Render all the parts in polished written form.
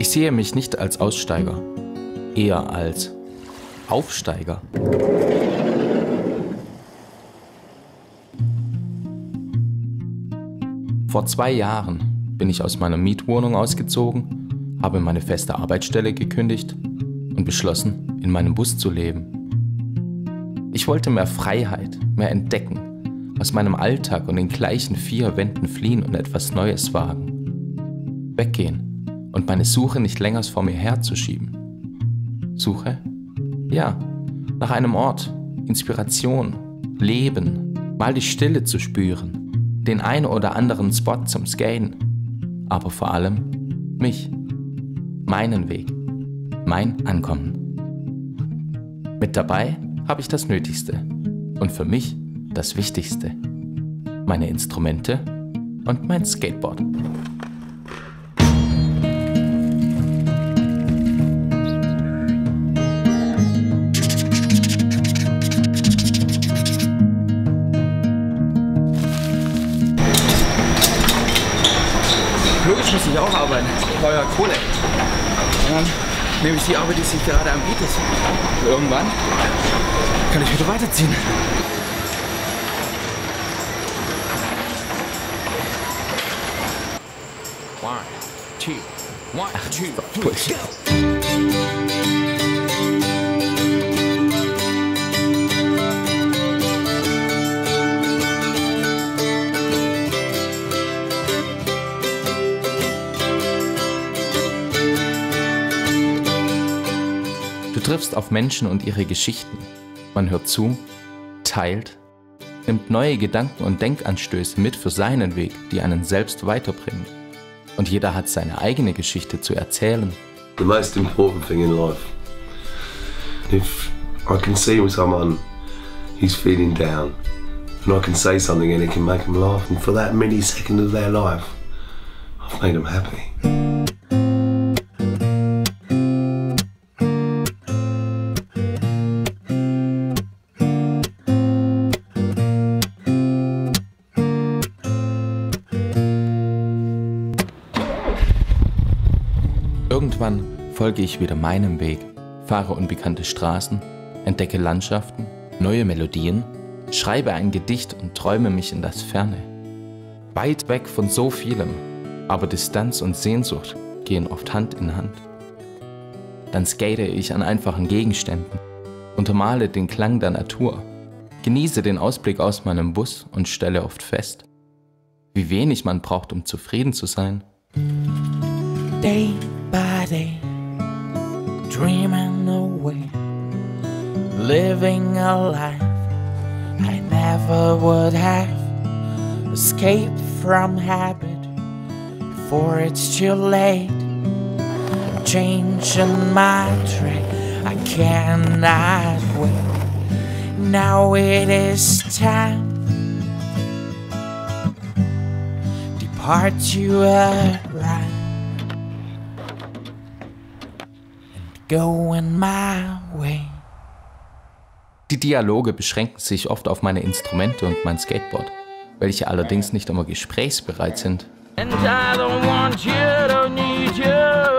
Ich sehe mich nicht als Aussteiger, eher als Aufsteiger. Vor 2 Jahren bin ich aus meiner Mietwohnung ausgezogen, habe meine feste Arbeitsstelle gekündigt und beschlossen, in meinem Bus zu leben. Ich wollte mehr Freiheit, mehr entdecken, aus meinem Alltag und den gleichen 4 Wänden fliehen und etwas Neues wagen. Weggehen und meine Suche nicht länger vor mir herzuschieben. Suche? Ja, nach einem Ort, Inspiration, Leben, mal die Stille zu spüren, den ein oder anderen Spot zum Skaten, aber vor allem mich, meinen Weg, mein Ankommen. Mit dabei habe ich das Nötigste und für mich das Wichtigste, meine Instrumente und mein Skateboard. Logisch muss ich auch arbeiten. Ich brauche ja Kohle. Und dann nehme ich die Arbeit, die sich gerade anbietet. Und irgendwann kann ich wieder weiterziehen. Ach, Bullshit. Du triffst auf Menschen und ihre Geschichten. Man hört zu, teilt, nimmt neue Gedanken und Denkanstöße mit für seinen Weg, die einen selbst weiterbringen. Und jeder hat seine eigene Geschichte zu erzählen. The most important thing in life, if I can see with someone who's feeling down, and I can say something and it can make them laugh, and for that millisecond of their life, I've made them happy. Irgendwann folge ich wieder meinem Weg, fahre unbekannte Straßen, entdecke Landschaften, neue Melodien, schreibe ein Gedicht und träume mich in das Ferne. Weit weg von so vielem, aber Distanz und Sehnsucht gehen oft Hand in Hand. Dann skate ich an einfachen Gegenständen, untermale den Klang der Natur, genieße den Ausblick aus meinem Bus und stelle oft fest, wie wenig man braucht, um zufrieden zu sein. Day by day, dreaming away, living a life I never would have, escape from habit before it's too late. I'm changing my track, I cannot wait. Now it is time. Depart you right. Going my way. Die Dialoge beschränken sich oft auf meine Instrumente und mein Skateboard, welche allerdings nicht immer gesprächsbereit sind. And I don't want you, don't need you.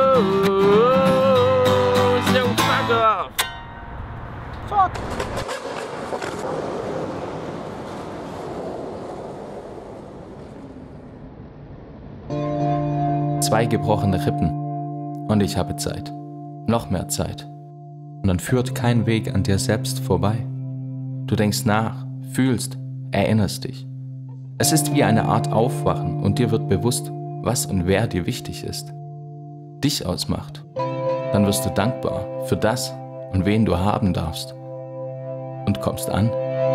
So fuck off. Fuck. Zwei gebrochene Rippen und ich habe Zeit. Noch mehr Zeit. Und dann führt kein Weg an dir selbst vorbei. Du denkst nach, fühlst, erinnerst dich. Es ist wie eine Art Aufwachen und dir wird bewusst, was und wer dir wichtig ist. Dich ausmacht. Dann wirst du dankbar für das und wen du haben darfst. Und kommst an.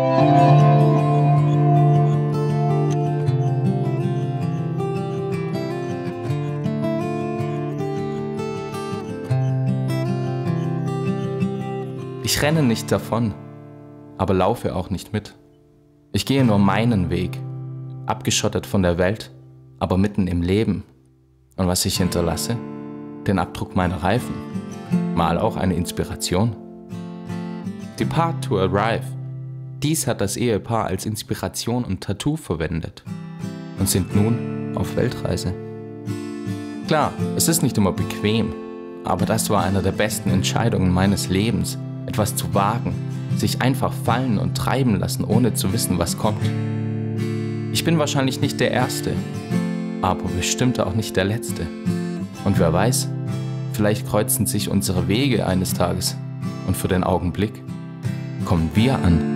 Ich renne nicht davon, aber laufe auch nicht mit. Ich gehe nur meinen Weg, abgeschottet von der Welt, aber mitten im Leben. Und was ich hinterlasse? Den Abdruck meiner Reifen. Mal auch eine Inspiration. Depart to arrive. Dies hat das Ehepaar als Inspiration und Tattoo verwendet und sind nun auf Weltreise. Klar, es ist nicht immer bequem, aber das war eine der besten Entscheidungen meines Lebens, etwas zu wagen, sich einfach fallen und treiben lassen, ohne zu wissen, was kommt. Ich bin wahrscheinlich nicht der Erste, aber bestimmt auch nicht der Letzte. Und wer weiß, vielleicht kreuzen sich unsere Wege eines Tages und für den Augenblick kommen wir an.